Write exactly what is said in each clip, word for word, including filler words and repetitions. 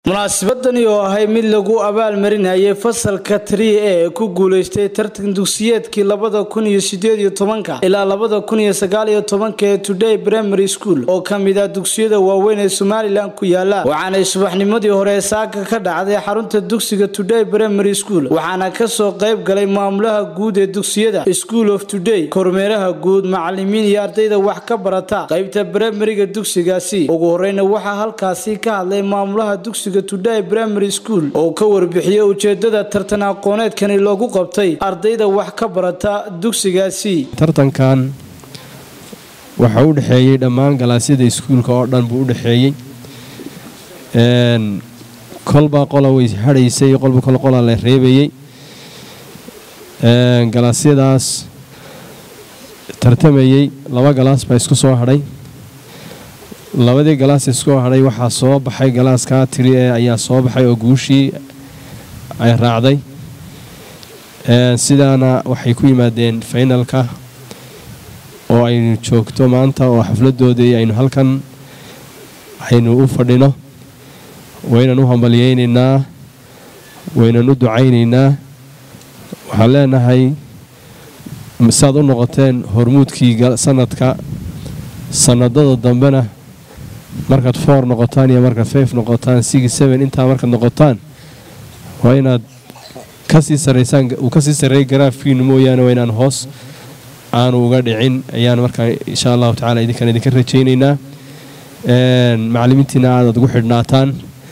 munaasabadani oo ahay mid lagu abaal marinayay fasalka three A ee ku guuleystay tartan dugsiyeedkii labada kun iyo siddeed iyo tobanka ilaa labada kun iyo sagaal iyo tobanka ee Today Primary School oo kamid ah dugsiyada waaweyn ee Somaliland ku yaala waxaana subaxnimadii hore saaka ka dhacday xarunta dugsiga Today Primary School waxaana ka soo qayb galay maamulaha guud ee dugsiyada School of Today kormeeraha guud macallimiin iyo ardayda wax ka barata qaybta primary-ga dugsigaasi ugu horreeyna waxa halkaasi ka hadlay maamulaha dugsiga Today Primary School oo ka warbixiyay ujeedada tartan aqooneedkan loogu qabtay ardayda wax ka barata dugsigaasi tartankan waxa uu dhaxeeyay dhammaan galaasyada iskuulka oo dhan buu u dhaxeeyay een kolba qola way hadhaysay qolba kala qola la reebayay een galaasyadaas tartamayay laba galaas baa isku soo hadhay labadii galaas isku haray waxa soo baxay galaaska three A ayaa soo baxay oo guushii ay raacday ee sidaana waxay ku yimaadeen finalka oo ay joogto maanta oo xafladoodii aynu halkan aynu u fadhino waynan u hambalyeynaa waynan u ducaynaynaa waxaan leenahay masaad u noqoteen hormuudkii sanadka sanadada dambena markaad four noqotaan iyo markaad five noqotaan six seven inta markaad noqotaan waa inaad ka sii sareysaan uu ka sii sareey graafkiinu mooyaane waa inaan hoos aanu uga dhicin ayaan markaa insha Allah taala idinkan idinka rajaynaynaa een macallimiintina aad ugu xidhnaataan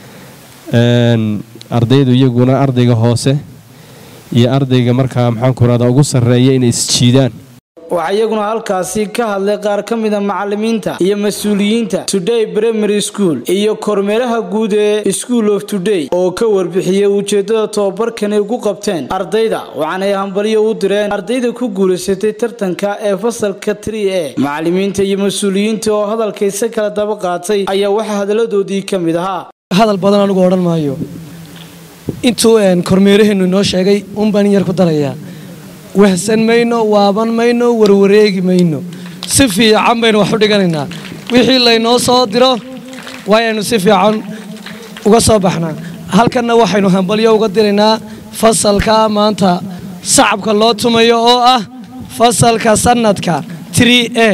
een ardaydu iyaguna ardayga hoose iyo ardayga markaa maxaan ku raada ugu sareeya inay isjiidaan waxayaguna halkaasi ka hadlay qaar ka mid ah macallimiinta iyo mas'uuliyiinta Today Primary School iyo kormeeraha guud ee School of Today oo ka warbixiyay ujeedada tababarkan ay ugu qabteen ardayda waxaana ay hambaliyo u direen ardayda ku guuleysatay tartanka ee fasalka three A macallimiinta iyo mas'uuliyiinta oo hadalkaysa kala daba qaatay ayaa waxa hadaladoodii ka mid ahaa hadal badan anigu oran maayo intuu een kormeeraheenu noo sheegay un baan yar ku darayaa wahsan mayno waaban mayno warwareegi mayno si fiican baynu wax u dhiganaynaa wixii la inoo soo diro waaynu si fiican uga soo baxnaa halkana waxaynu hambalyo uga diraynaa fasalka maanta sacabka loo tumayo oo ah fasalka sanadka three A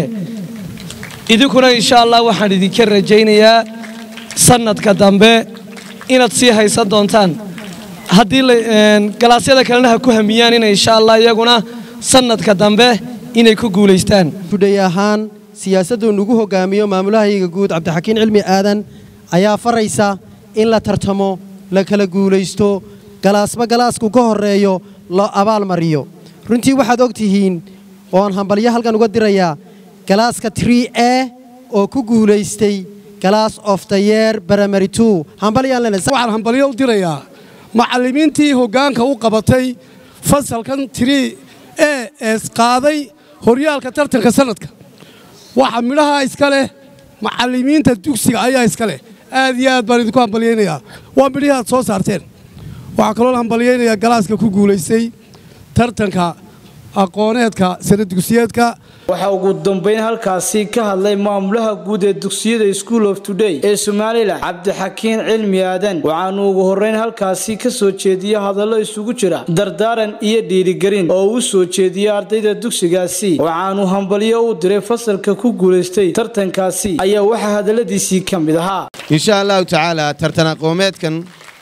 idinkuna insha Allah waxaan idinka rajaynayaa sanadka dambe inaad sii haysan doontaan haddii galaasyada kalena ku hamiyaan in insha Allah iyaguna sanadka dambe inay ku guuleystaan Today ahaan siyaasaddu nagu hogaamiyo maamulaha guud Cabdixakiin Cilmi Aadan ayaa faraysa in la tartamo la kala guuleysto galaasba galaasku ka horeeyo la abaal mariyo runtii waxaad ogtihiin oo aan hambalyo halkan uga dirayaa galaaska three A oo ku guuleystay Class of the Year Primary two hambalyo lana waxaan hambalyo u dirayaa macallimiintii hoggaanka u qabatay fasalkan three A ee qaaday horyaalka tartanka sanadka waxa midhaha iska leh macallimiinta dugsiga ayaa iska leh aad iyo aad baan idinku hambalyeynaya waa midhaha aad soo saarteen waxa kaloo hambalyeynaya galaaska ku guuleystay tartanka aqooneedka sanad dugsiyeedka waxa ugu dambeyn halkaasi ka hadlay maamulaha guud ee dugsiyada School of Today ee Somaliland Cabdixakiin Cilmi Aadan waxaanu ugu horreyn halkaasi ka soo jeediyay hadallo isugu jira dardaaran iyo dhiirigelin oo uu soo jeediyay ardayda dugsigaasi waxaanu hambalyo u diray fasalka ku guuleystay tartankaasi ayaa waxa hadaladiisii ka mid ahaa insha Allah taala tartan aqooneedkan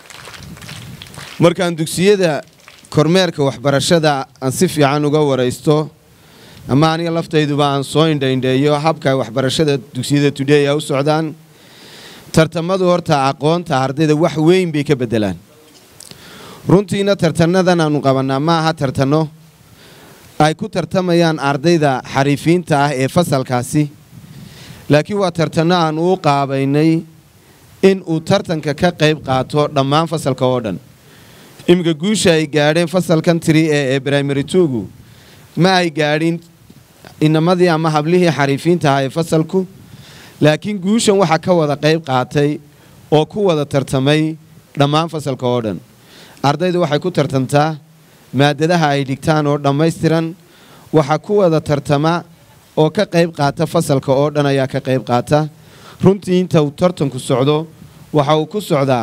markaan dugsiyada kormeerka waxbarashada aan si fiican uga wareysto ama aniga laftayduba aan soo indhayndeeyo habka waxbarashada dugsiyada Today ay u socdaan tartamadu horta aqoonta ardayda wax weyn bay ka bedelaan runtiina tartanadan aanu qabanaa ma aha tartano ay ku tartamayaan ardayda xariifiinta ah ee fasalkaasi laakiin waa tartano aan u qaabaynay in uu tartanka ka qayb qaato dhammaan fasalka oo dhan imka guusha ay gaadheen fasalkan three A ee primary two ma ay gaadhin inamadii ama hablihii xariifiinta ah ee fasalku laakiin guushan waxa ka wada qayb qaatay oo ku wada tartamay dhammaan fasalka oo dhan ardaydu waxay ku tartantaa maadadaha ay dhigtaan oo dhammaystiran waxa ku wada tartama oo ka qayb qaata fasalka oo dhan ayaa ka qayb qaata runtii inta uu tartanku socdo waxa uu ku socdaa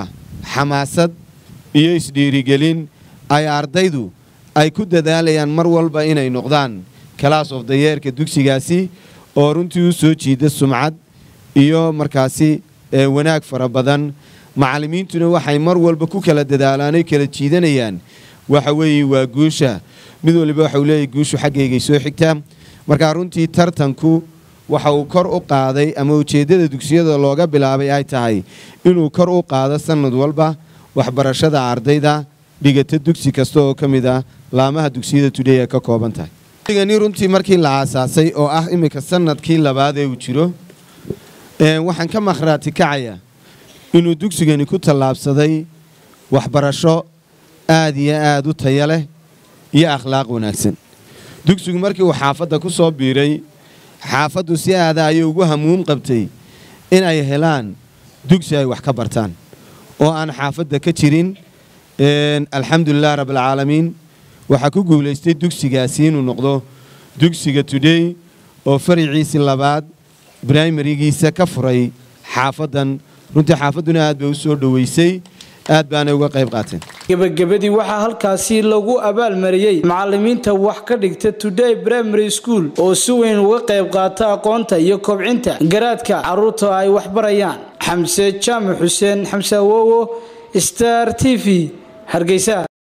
xamaasad iyo isdhiirigelin ay ardaydu ay ku dadaalayaan mar walba inay noqdaan class of the year-ka dugsigaasi oo runtii u soo jiida sumcad iyo markaasi wanaag fara badan macallimiintuna waxay mar walba ku kala dadaalaan ay kala jiidanayaan waxa weeye waa guusha mid waliba waxa uu leeyahay guushu xaggayga soo xigtaa marka runtii tartanku waxa uu kor u qaaday ama ujeedada dugsiyada looga bilaabay ay tahay inuu kor u qaado sanad walba waxbarashada ardayda dhigata dugsi kasta oo ka mid ah laamaha dugsiyada today ee ka kooban tahay digani runtii markii la aasaasay oo ah imika sanadkii labaad ee uu jiro waxaan ka makhraati kacaya inuu dugsigani ku tallaabsaday waxbarasho aad iyo aad u tayo leh iyo akhlaaq wanaagsan dugsigu markii uu xaafadda ku soo biiray xaafaddu si aada ayay ugu hamuun qabtay in ay helaan dugsi ay wax ka bartaan oo aan xaafadda ka jirin alxamdulilah rabbilcaalamiin waxaa ku guulaystay dugsigaasi inuu noqdo dugsiga today oo fariciisii labaad brimarigiisa ka furay xaafaddan runtii xaafadduna aad bay u soo dhoweysay aad baanay uga qayb qaateen gabagabadii waxaa halkaasi lagu abaalmariyey macallimiinta wax ka dhigta today primary school oo si weyn uga qayb qaata aqoonta iyo kobcinta garaadka carruurta ay wax barayaan xamse jaamac xuseen xamse awowo star t v hargeysa.